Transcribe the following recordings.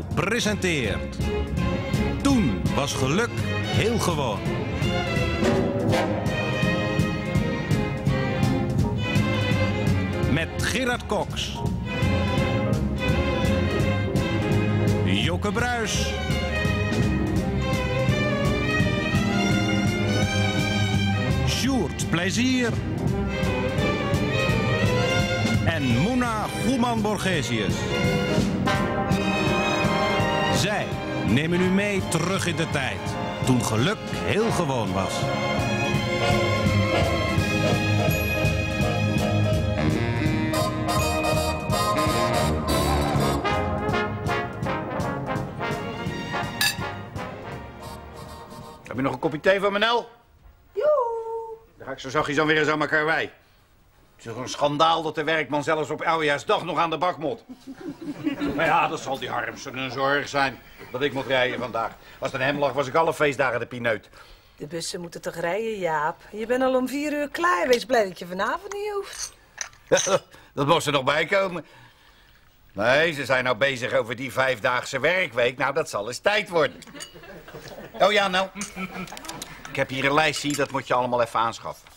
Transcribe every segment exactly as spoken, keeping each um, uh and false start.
presenteert... Toen was geluk heel gewoon. Met Gerard Cox. Joke Bruis. Sjoerd Plezier. En Moena Goeman-Borgesius. Zij nemen u mee terug in de tijd, toen geluk heel gewoon was. Heb je nog een kopje thee van Manel? Joe. Dan ga ik zo zachtjes dan weer eens aan elkaar wij. Het is toch een schandaal dat de werkman zelfs op oudejaarsdag nog aan de bak moet. Maar ja, dat zal die Harmsen een zorg zijn dat ik moet rijden vandaag. Als het aan hem lag, was ik alle feestdagen de pineut. De bussen moeten toch rijden, Jaap? Je bent al om vier uur klaar. Wees blij dat je vanavond niet hoeft. Dat moest er nog bij komen. Nee, ze zijn nou bezig over die vijfdaagse werkweek. Nou, dat zal eens tijd worden. Oh ja, nou. Ik heb hier een lijstje, dat moet je allemaal even aanschaffen.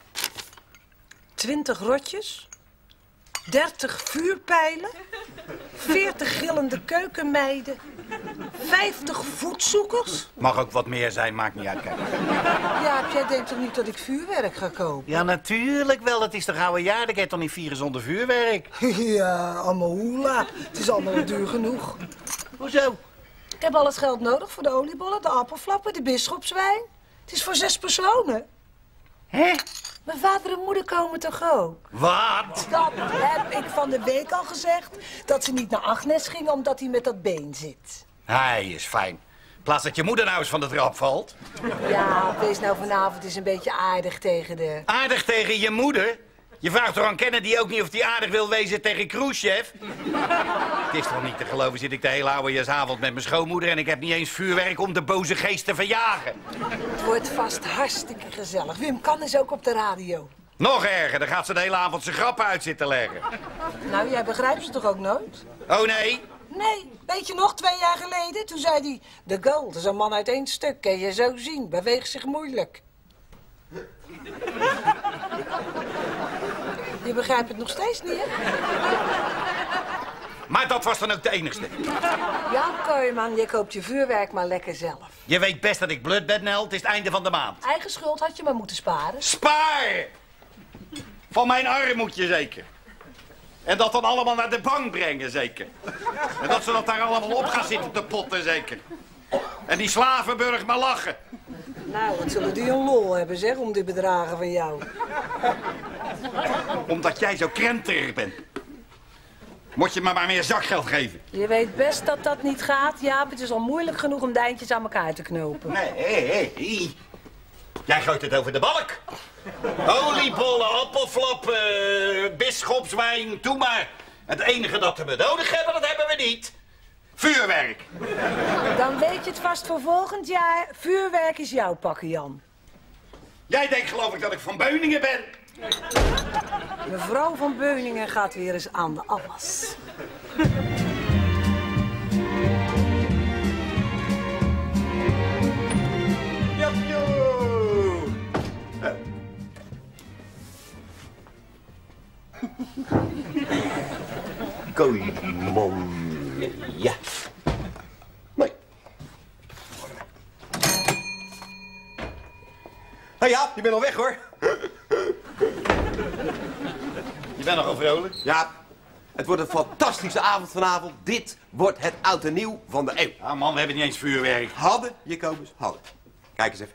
Twintig rotjes, dertig vuurpijlen, veertig gillende keukenmeiden, vijftig voetzoekers. Mag ook wat meer zijn, maakt niet uit. Kijk. Jaap, jij denkt toch niet dat ik vuurwerk ga kopen? Ja, natuurlijk wel. Het is toch oude jaar, dat kan je toch niet vieren zonder vuurwerk? Ja, allemaal hoela. Het is allemaal duur genoeg. Hoezo? Ik heb al het geld nodig voor de oliebollen, de appelflappen, de bisschopswijn. Het is voor zes personen. Hè? Mijn vader en moeder komen toch ook? Wat? Dat heb ik van de week al gezegd. Dat ze niet naar Agnes gingen omdat hij met dat been zit. Hij is fijn. In plaats dat je moeder nou eens van de trap valt. Ja, wees nou vanavond eens een beetje aardig tegen de... Aardig tegen je moeder? Je vraagt toch aan Kennedy ook niet of hij aardig wil wezen tegen Khrushchev? Het is toch niet te geloven, zit ik de hele oudejaarsavond met mijn schoonmoeder... en ik heb niet eens vuurwerk om de boze geest te verjagen. Het wordt vast hartstikke gezellig. Wim kan is ook op de radio. Nog erger, dan gaat ze de hele avond zijn grappen uit zitten leggen. Nou, jij begrijpt ze toch ook nooit? Oh nee? Nee, weet je nog, twee jaar geleden? Toen zei hij, de gold is een man uit één stuk, kan je zo zien, beweegt zich moeilijk. Je begrijpt het nog steeds niet, hè? Maar dat was dan ook de enigste. Ja, Kooijman, je koopt je vuurwerk maar lekker zelf. Je weet best dat ik blut ben, Nel. Het is het einde van de maand. Eigen schuld had je maar moeten sparen. Spaar! Van mijn armoedje zeker. En dat dan allemaal naar de bank brengen zeker. En dat ze dat daar allemaal op gaan zitten te potten zeker. En die Slavenburg maar lachen. Nou, wat zullen die een lol hebben, zeg, om die bedragen van jou. Omdat jij zo krenterig bent. Moet je me maar meer zakgeld geven. Je weet best dat dat niet gaat, Jaap. Het is al moeilijk genoeg om de eindjes aan elkaar te knopen. Nee, hé, hé. Jij gooit het over de balk. Oliebollen, appelflappen, bisschopswijn, doe maar. Het enige dat we nodig hebben, dat hebben we niet. Vuurwerk. Dan weet je het vast voor volgend jaar. Vuurwerk is jouw pakken, Jan. Jij denkt geloof ik dat ik van Beuningen ben. Mevrouw van Beuningen gaat weer eens aan de afwas. Japjo! Kooijman. Ja. Nee. Hé ja, je bent al weg hoor. Je bent nogal vrolijk. Ja, het wordt een fantastische avond vanavond. Dit wordt het oud en nieuw van de eeuw. Ah man, we hebben niet eens vuurwerk. Hadden, Jacobus, hadden. Kijk eens even.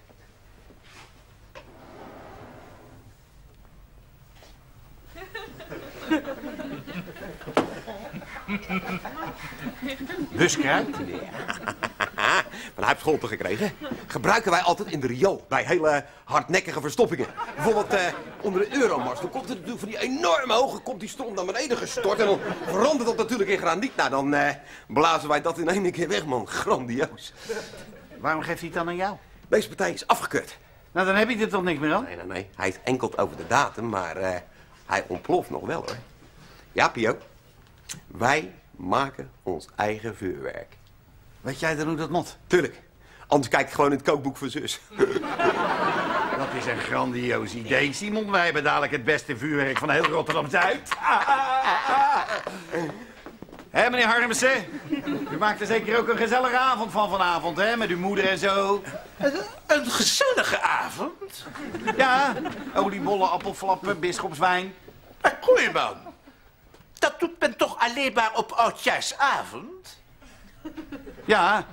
Buskruid? Van hij heeft scholpen gekregen. Gebruiken wij altijd in de riool. Bij hele hardnekkige verstoppingen. Bijvoorbeeld eh, onder de Euromars. Dan komt er natuurlijk van die enorme hoge komt die stroom naar beneden gestort. En dan verandert dat natuurlijk in graniet. Nou, dan eh, blazen wij dat in één keer weg, man. Grandioos. Waarom geeft hij het dan aan jou? Deze partij is afgekeurd. Nou, dan heb je er toch niks meer aan? Nee, nee, nee. Hij is enkel over de datum, maar uh, hij ontploft nog wel, hoor. Ja, Pio. Wij maken ons eigen vuurwerk. Weet jij dan hoe dat moet? Tuurlijk. Anders kijk ik gewoon in het kookboek van zus. Dat is een grandioos idee, Simon. Wij hebben dadelijk het beste vuurwerk van heel Rotterdam-Zuid. Hé, meneer Harmsen? U maakt er zeker ook een gezellige avond van vanavond, hè? Met uw moeder en zo. Een, een gezellige avond? Ja, oliebollen, appelflappen, bisschopswijn. Maar Kooiman, dat doet men toch alleen maar op oudjaarsavond? Ja.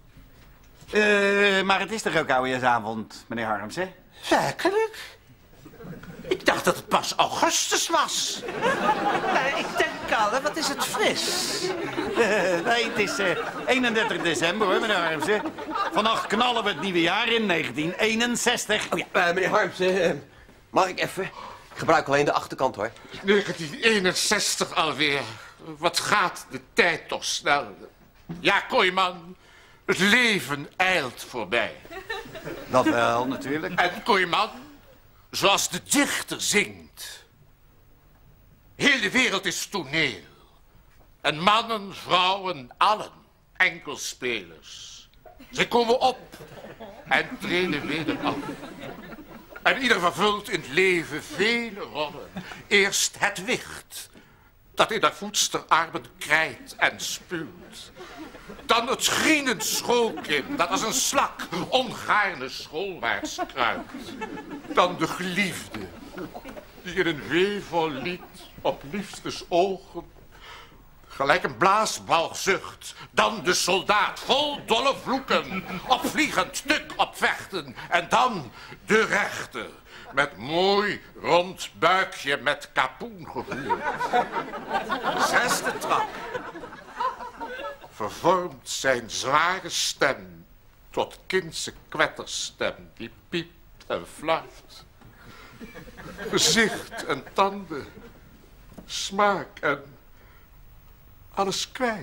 Uh, maar het is toch ook oudejaarsavond, meneer Harmsen? Werkelijk? Ik dacht dat het pas augustus was. Nou, ik denk al, wat is het fris? Uh, nee, het is uh, eenendertig december, hoor, meneer Harmsen. Vannacht knallen we het nieuwe jaar in, negentien eenenzestig. Oh ja, uh, meneer Harmsen, uh, mag ik even? Ik gebruik alleen de achterkant, hoor. negentien eenenzestig alweer. Wat gaat de tijd toch snel. Ja, Kooiman, het leven eilt voorbij. Dat wel, natuurlijk. En Kooiman, zoals de dichter zingt. Heel de wereld is toneel. En mannen, vrouwen, allen, enkelspelers. Ze komen op en treden weer af. En ieder vervult in het leven vele rollen. Eerst het wicht, dat in de voedsterarmen krijt en spuwt. Dan het grienend schoolkind, dat als een slak ongaarne schoolwaarts kruipt. Dan de geliefde, die in een weevol lied op liefdes ogen gelijk een blaasbalg zucht. Dan de soldaat, vol dolle vloeken, opvliegend stuk opvechten. En dan de rechter, met mooi rond buikje met kapoen gevoerd. Zesde trap vervormt zijn zware stem tot kindse kwetterstem die piept en fluit. Gezicht en tanden, smaak en alles kwijt.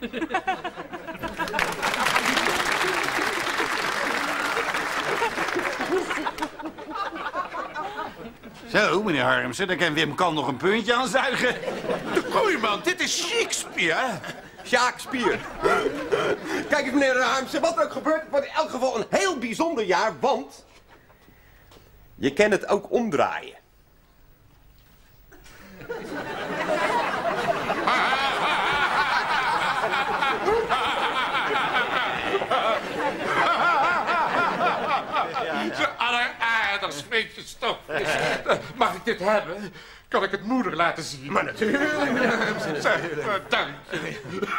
Zo, meneer Harmsen, dan kan Wim Kan nog een puntje aanzuigen. De Kooiman, dit is Shakespeare. Shakespeare. Kijk eens, meneer Harmsen, wat er ook gebeurt, het wordt in elk geval een heel bijzonder jaar, want je kan het ook omdraaien. Zo alleraardigst beetje stof. Mag ik dit hebben? Kan ik het moeder laten zien? Maar natuurlijk, meneer Harmsen. Dank je.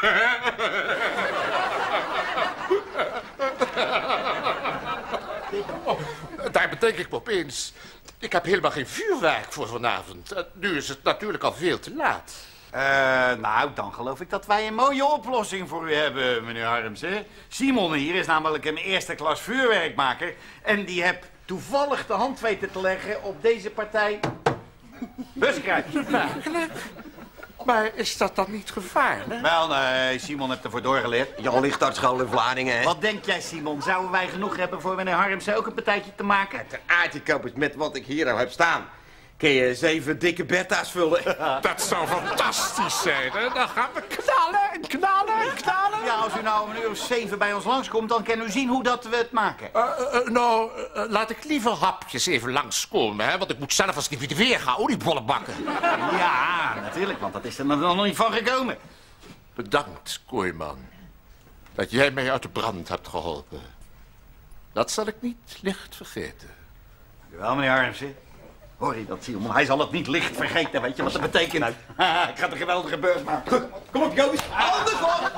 Oh, daar bedenk ik me opeens. Ik heb helemaal geen vuurwerk voor vanavond. Nu is het natuurlijk al veel te laat. Uh, nou, dan geloof ik dat wij een mooie oplossing voor u hebben, meneer Harmsen. Simon hier is namelijk een eerste klas vuurwerkmaker. En die heeft toevallig de hand weten te leggen op deze partij buskruid. Werkelijk? Maar is dat dan niet gevaarlijk? Wel, nee, Simon heeft ervoor doorgeleerd. Jan Lichtartschool in Vlaardingen, hè? Wat denk jij, Simon? Zouden wij genoeg hebben voor meneer Harmsen ook een partijtje te maken? Ter aardjekopers, met wat ik hier nou heb staan, kun je zeven dikke Bertha's vullen. Dat zou fantastisch zijn, hè? Dan gaan we knallen en knallen en knallen. Ja, als u nou een uur of zeven bij ons langskomt, dan kan u zien hoe dat we het maken. Uh, uh, nou, uh, laat ik liever hapjes even langskomen, hè? Want ik moet zelf als ik weer ga oliebollen bakken. Ja, natuurlijk, want dat is er nog niet van gekomen. Bedankt, Kooiman, dat jij mij uit de brand hebt geholpen. Dat zal ik niet licht vergeten. Dank u wel, meneer Harmsen. Hoor je dat, Simon? Hij zal het niet licht vergeten, weet je wat dat betekent? Haha, ik ga een geweldige beurs maken. Goed, kom op, Joost. Handen op!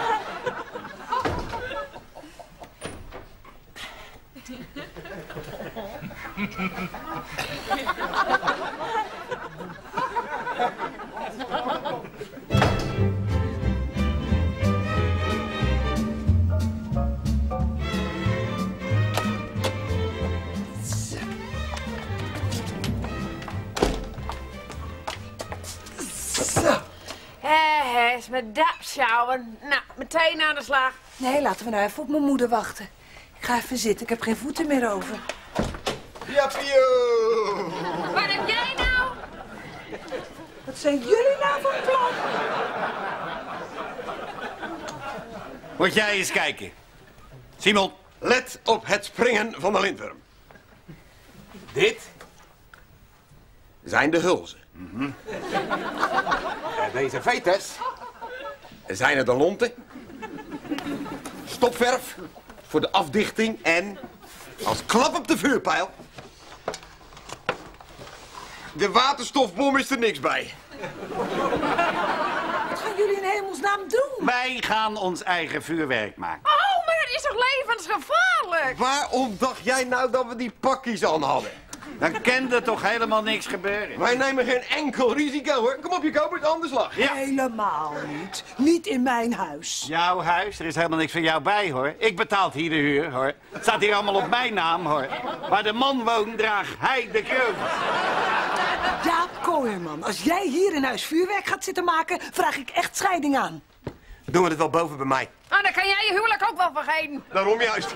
Hé, is met dat sjouwen. Nou, meteen aan de slag. Nee, laten we nou even op mijn moeder wachten. Ik ga even zitten, ik heb geen voeten meer over. Ja, Pio! Wat heb jij nou? Wat zijn jullie nou van plan? Moet jij eens kijken. Simon. Let op het springen van de lintworm. Dit zijn de hulzen. Mm-hmm. Deze veters zijn het de lonten. Stopverf voor de afdichting en als klap op de vuurpijl. De waterstofbom is er niks bij. Wat gaan jullie in hemelsnaam doen? Wij gaan ons eigen vuurwerk maken. Oh, maar dat is toch levensgevaarlijk? Waarom dacht jij nou dat we die pakjes aan hadden? Dan kan er toch helemaal niks gebeuren. Wij nemen geen enkel risico, hoor. Kom op, je kopert, aan de slag. Ja. Helemaal niet. Niet in mijn huis. Jouw huis, er is helemaal niks van jou bij, hoor. Ik betaal hier de huur, hoor. Het staat hier allemaal op mijn naam, hoor. Waar de man woont, draagt hij de kroon. Jaap Kooijerman, als jij hier in huis vuurwerk gaat zitten maken, vraag ik echt scheiding aan. Doen we het wel boven bij mij. Oh, dan kan jij je huwelijk ook wel vergeten. Daarom juist.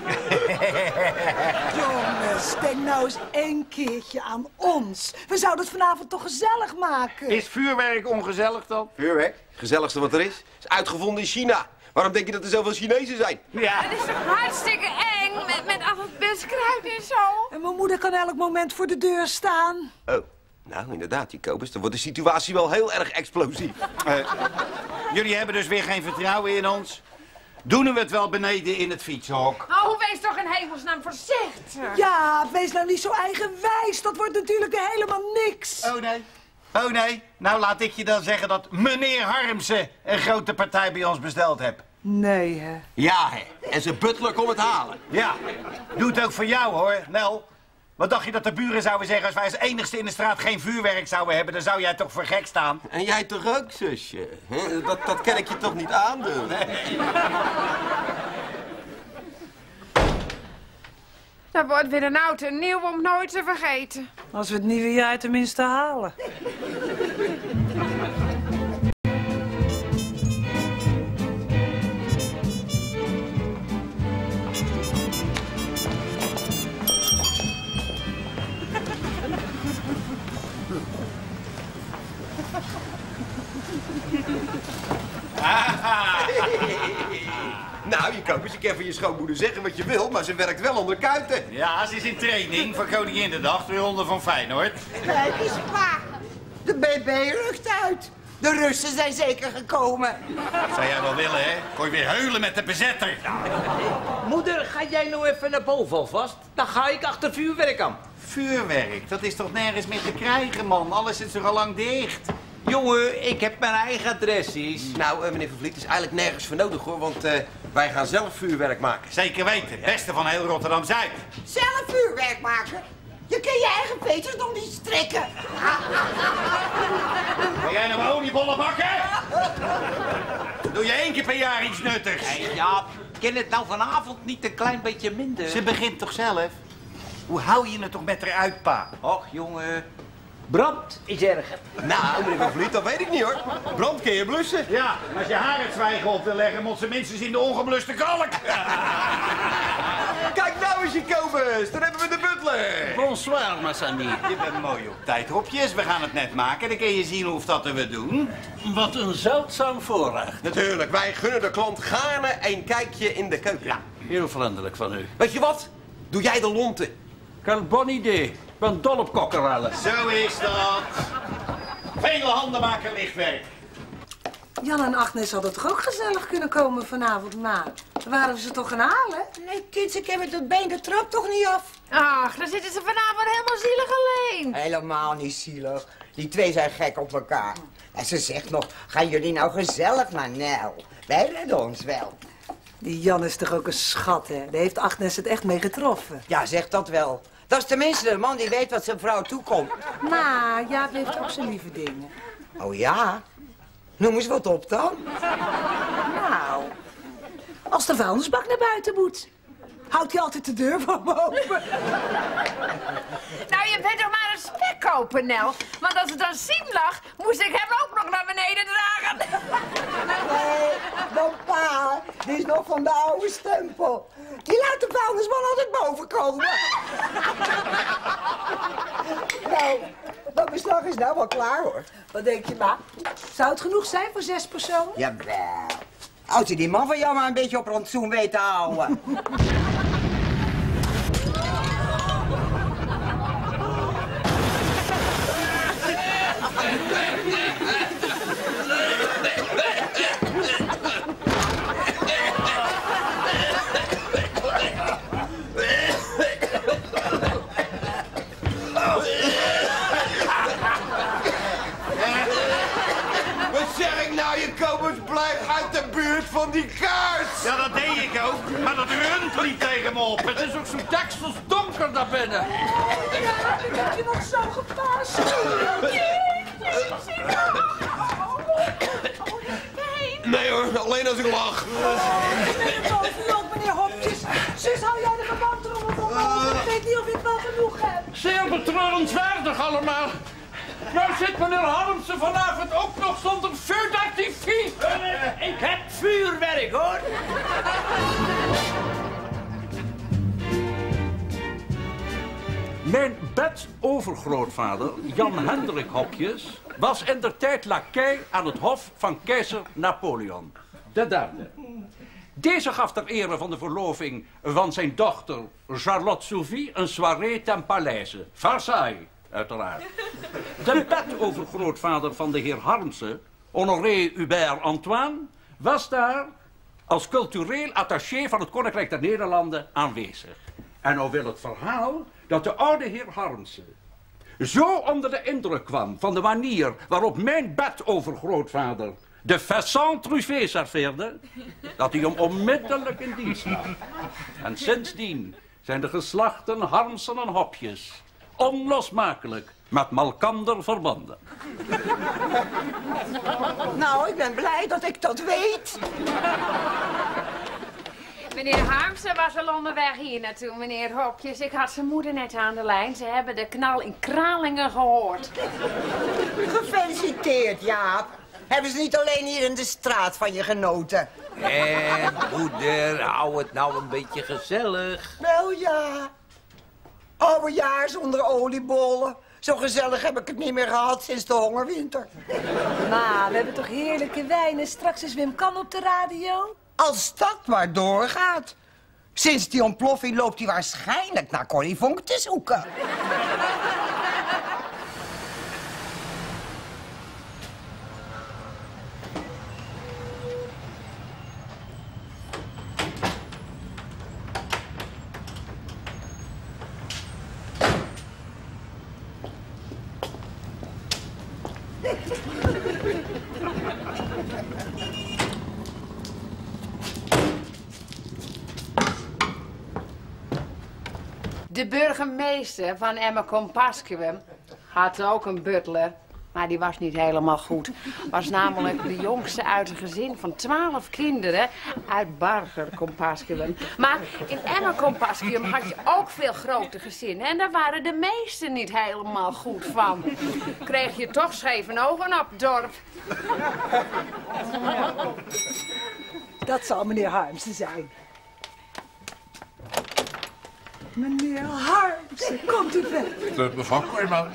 Jongens, denk nou eens één keertje aan ons. We zouden het vanavond toch gezellig maken. Is vuurwerk ongezellig dan? Vuurwerk, het gezelligste wat er is, is uitgevonden in China. Waarom denk je dat er zoveel Chinezen zijn? Ja. Het is toch hartstikke eng met, met al het buskruid en zo. En mijn moeder kan elk moment voor de deur staan. Oh, nou inderdaad, Jacobus, dan wordt de situatie wel heel erg explosief. Uh, jullie hebben dus weer geen vertrouwen in ons? Doen we het wel beneden in het fietsenhok? Oh, wees toch in hemelsnaam voorzichtig. Ja, wees nou niet zo eigenwijs. Dat wordt natuurlijk helemaal niks. Oh nee. Oh nee. Nou laat ik je dan zeggen dat meneer Harmsen een grote partij bij ons besteld heeft. Nee, hè? Ja, hè. En zijn butler komt het halen. Ja. Doe het ook voor jou, hoor, Nel. Wat dacht je dat de buren zouden zeggen als wij als enigste in de straat geen vuurwerk zouden hebben? Dan zou jij toch voor gek staan? En jij toch ook, zusje? Hè? Dat, dat kan ik je toch niet aandoen? Nee. Dat wordt weer een oud en nieuw om nooit te vergeten. Als we het nieuwe jaar tenminste halen. Nou, Jacobus, ik kan van je schoonmoeder zeggen wat je wilt, maar ze werkt wel onder kuiten. Ja, ze is in training voor Koninginnedag, twee honden van Feyenoord. Kijk eens, pa. De B B rukt uit. De Russen zijn zeker gekomen. Zou jij wel willen, hè? Kon je weer heulen met de bezetter. Moeder, ga jij nou even naar boven alvast? Dan ga ik achter vuurwerk aan. Vuurwerk, dat is toch nergens meer te krijgen, man? Alles is er al lang dicht. Jongen, ik heb mijn eigen adresjes. Nou, uh, meneer Van Vliet, is eigenlijk nergens voor nodig, hoor, want uh, wij gaan zelf vuurwerk maken. Zeker weten, het beste van heel Rotterdam-Zuid. Zelf vuurwerk maken? Je kan je eigen veters nog niet strikken. Wil jij nou oliebollen bakken? Doe je één keer per jaar iets nuttigs? Hey, Jaap, ken het nou vanavond niet een klein beetje minder? Ze begint toch zelf? Hoe hou je het toch met haar uit, pa? Och, jongen. Brand is erger. Nou, meneer Van Vliet, dat weet ik niet, hoor. Brand kun je blussen. Ja, als je haar het zwijgen op wil leggen, moet ze minstens in de ongebluste kalk. Kijk nou eens, Jacobus, dan hebben we de butler. Bonsoir, Massani. Je bent mooi op tijd, Hopjes. We gaan het net maken, dan kun je zien hoe dat we doen. Wat een zeldzaam voorrecht. Natuurlijk, wij gunnen de klant gaarne een kijkje in de keuken. Ja. Heel vriendelijk van u. Weet je wat? Doe jij de lonten. Kan bon idee. Ik ben dol op kokkerellen. Zo is dat. Vele handen maken lichtwerk. Jan en Agnes hadden toch ook gezellig kunnen komen vanavond, ma? Waren we ze toch gaan halen? Nee, kids, ik heb het tot been de trap toch niet af. Ach, dan zitten ze vanavond helemaal zielig alleen. Helemaal niet zielig. Die twee zijn gek op elkaar. En ze zegt nog, gaan jullie nou gezellig naar Nel? Wij redden ons wel. Die Jan is toch ook een schat, hè? Daar heeft Agnes het echt mee getroffen. Ja, zeg dat wel. Dat is tenminste de man die weet wat zijn vrouw toekomt. Maar Jaap heeft ook zijn lieve dingen. Oh ja? Noem eens wat op dan. Nou, als de vuilnisbak naar buiten moet, houdt hij altijd de deur voor me open. Nou, je bent toch maar een spekkoper, Nel. Want als het aan Siem lag, moest ik hem ook nog naar beneden dragen. Nee, dan pa. Die is nog van de oude stempel. Die laat de vuilnisman altijd boven komen. Nou, dat beslag is nou wel klaar, hoor. Wat denk je, ma? Zou het genoeg zijn voor zes personen? Jawel. Als je die man van jou maar een beetje op rantsoen weet te houden. Blijf uit de buurt van die kaars! Ja, dat deed ik ook. Maar dat rund liep tegen me op. Het is ook zo deksels donker daar binnen. Ja, ik heb je nog zo gepast. Nee hoor, alleen als ik lach. Boven je ook, meneer Hopjes. Zus, hou jij de gebandtrommel voor me? Ik weet niet of ik wel genoeg heb. Zeer betreurenswaardig allemaal. Nou zit meneer Harmsen vanavond ook nog zonder vuurartifice. Uh, ik heb vuurwerk, hoor. Mijn bedovergrootvader, Jan Hendrik Hopjes, was indertijd lakij aan het hof van keizer Napoleon de derde. Deze gaf ter ere van de verloving van zijn dochter Charlotte Sophie een soirée ten Paleise, Versailles. Uiteraard. De bedovergrootvader van de heer Harmsen, Honoré Hubert Antoine, was daar als cultureel attaché van het Koninkrijk der Nederlanden aanwezig. En nou wil het verhaal dat de oude heer Harmsen zo onder de indruk kwam van de manier waarop mijn bedovergrootvader de faisant truffé serveerde, dat hij hem onmiddellijk in dienst nam. En sindsdien zijn de geslachten Harmsen en Hopjes onlosmakelijk met malkander verbonden. Nou, ik ben blij dat ik dat weet. Meneer Harmsen was al onderweg hier naartoe, meneer Hopjes. Ik had zijn moeder net aan de lijn. Ze hebben de knal in Kralingen gehoord. Gefeliciteerd, Jaap. Hebben ze niet alleen hier in de straat van je genoten? Eh, moeder, hou het nou een beetje gezellig. Wel ja. Oude jaar zonder oliebollen. Zo gezellig heb ik het niet meer gehad sinds de hongerwinter. Maar we hebben toch heerlijke wijn en straks is Wim Kan op de radio? Als dat maar doorgaat. Sinds die ontploffing loopt hij waarschijnlijk naar Corrie Vonk te zoeken. De burgemeester van Emmer-Compascuum had ook een butler, maar die was niet helemaal goed. Was namelijk de jongste uit een gezin van twaalf kinderen uit Barger-Compascuum. Maar in Emmer-Compascuum had je ook veel grote gezinnen en daar waren de meesten niet helemaal goed van. Kreeg je toch scheve ogen op het dorp. Dat zal meneer Harmsen zijn. Meneer Harmsen, komt u verder. Mevrouw Kooijman.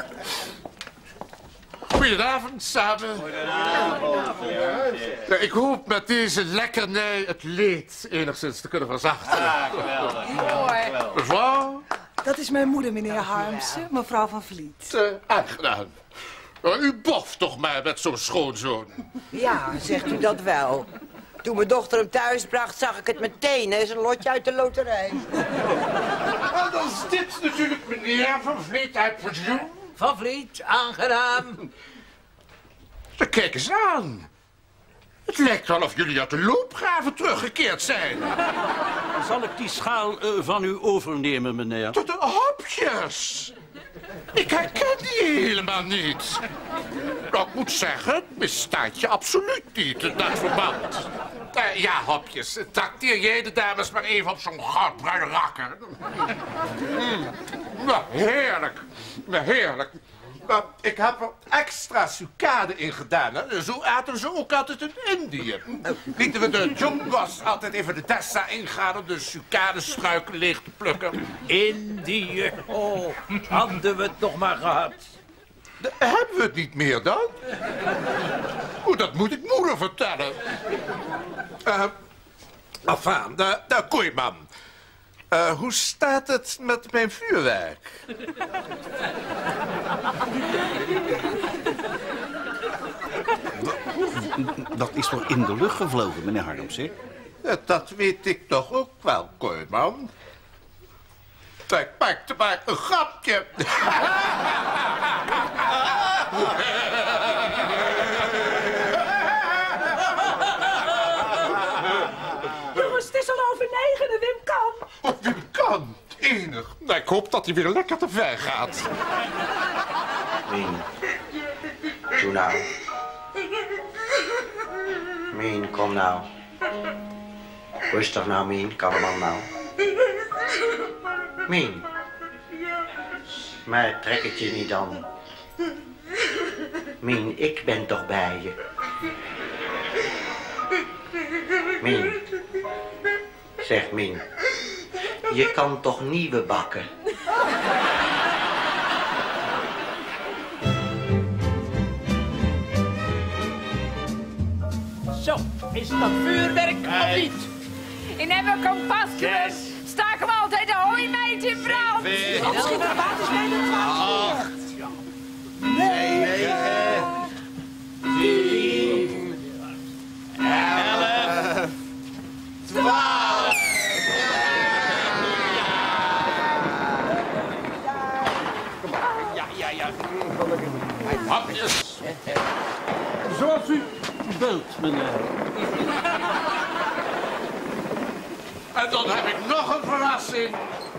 Goedenavond samen. Goedenavond. Ja, ik hoop met deze lekkernij het leed enigszins te kunnen verzachten. Ah, geweldig. Mooi. Mevrouw? Dat is mijn moeder, meneer Harmsen, mevrouw van Vliet. Uh, aangenaam. Uh, u boft toch maar met zo'n schoonzoon. Ja, zegt u dat wel. Toen mijn dochter hem thuis bracht, zag ik het meteen. Hij is een lotje uit de loterij. En dan is dit natuurlijk meneer Van Vliet uit pensioen. Van Vliet, aangenaam. Kijk eens aan. Het lijkt wel of jullie uit de loopgraven teruggekeerd zijn. Zal ik die schaal uh, van u overnemen, meneer? Tot de hopjes. Ik herken die helemaal niet. Nou, ik moet zeggen, het misstaat je absoluut niet in dat verband. Uh, ja, hopjes, trakteer jij de dames maar even op zo'n goudbruine rakker. Mm. Nou, heerlijk. Nou, heerlijk. Nou, ik heb er extra sucade in gedaan. Hè? Zo aten ze ook altijd in Indië. Lieten we de jongbos altijd even de tessa ingaan om de sucadestruiken leeg te plukken. Indië. Oh, hadden we het nog maar gehad. De- hebben we het niet meer dan? Oeh, dat moet ik moeder vertellen. Uh, Afaan, de, de Koeiman. Uh, hoe staat het met mijn vuurwerk? Dat is toch in de lucht gevlogen, meneer Harms, hè? Ja, dat weet ik toch ook wel, Koeiman. Ik maakte maar een grapje. Jongens, het is al over negen, Wim kan. Oh, Wim kan. Enig. Nou, ik hoop dat hij weer lekker te ver gaat. Mien, doe nou. Mien, kom nou. Rustig nou, Mien. Kalman nou. Mien. Maar trek het je niet dan. Mien, ik ben toch bij je. Mien. Zeg, Mien. Je kan toch nieuwe bakken? Zo, is dat vuurwerk of niet? In Emmer Compascuum staken we altijd de hooimeid in brand. Misschien de watersmeid en twaalf. negen, tien, elf, twaalf. Ja, ja, ja. Hapjes. Zoals u wilt, meneer. En dan heb ik nog een verrassing.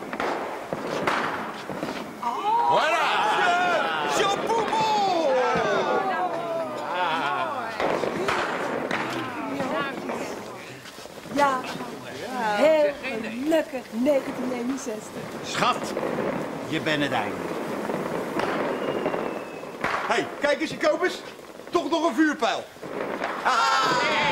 Voilà! Jean-Poubon! Ja, heel gelukkig negentien eenenzestig. Schat, je bent het einde. Hé, hey, kijk eens, Jacobus. Toch nog een vuurpijl. Ah!